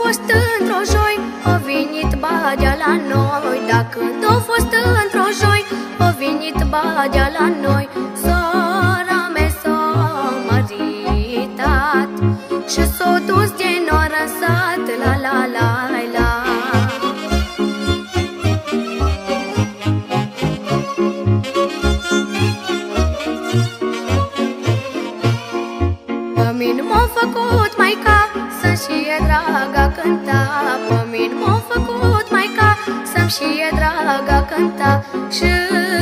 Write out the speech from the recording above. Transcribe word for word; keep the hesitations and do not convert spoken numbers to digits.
fost într-o joi, o venit Badea la noi. Da, când a fost într-o joi, o venit Badea la noi. Sora mea s-a măritat și s-a dus de noră în sat, la la la la. Pe mine m-a făcut maica să-mi știe draga cânta. Pe mine m-a făcut maica să-mi știe draga cânta. Și